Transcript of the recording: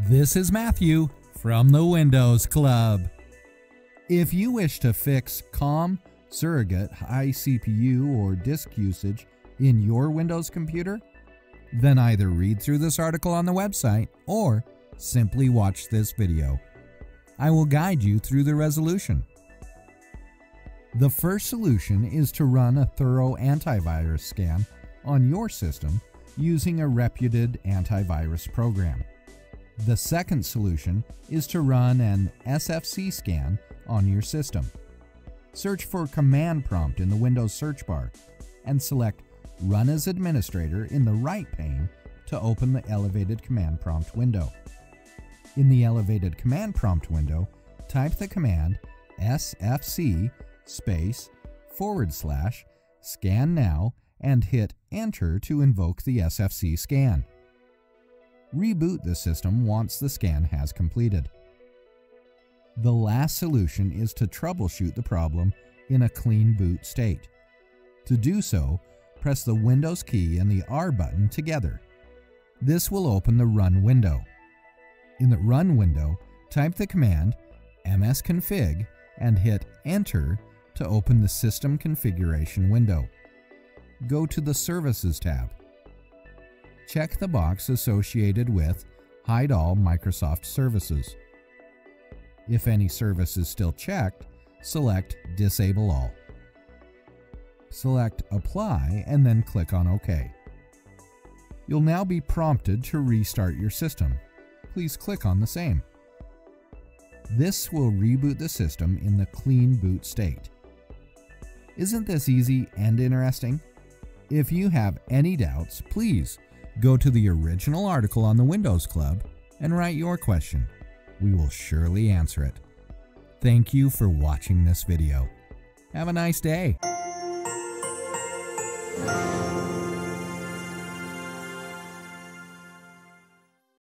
This is Matthew from the Windows Club. If you wish to fix COM Surrogate high CPU or disk usage in your Windows computer, then either read through this article on the website or simply watch this video. I will guide you through the resolution. The first solution is to run a thorough antivirus scan on your system using a reputed antivirus program. The second solution is to run an SFC scan on your system. Search for Command Prompt in the Windows search bar and select Run as Administrator in the right pane to open the elevated command prompt window. In the elevated command prompt window, type the command SFC /scan now and hit Enter to invoke the SFC scan. Reboot the system once the scan has completed. The last solution is to troubleshoot the problem in a clean boot state. To do so, press the Windows key and the R button together. This will open the Run window. In the Run window, type the command msconfig and hit Enter to open the System Configuration window. Go to the Services tab. Check the box associated with Hide All Microsoft Services. If any service is still checked, select Disable All. Select Apply and then click on OK. You'll now be prompted to restart your system. Please click on the same. This will reboot the system in the clean boot state. Isn't this easy and interesting? If you have any doubts, please go to the original article on the Windows Club and write your question. We will surely answer it. Thank you for watching this video. Have a nice day.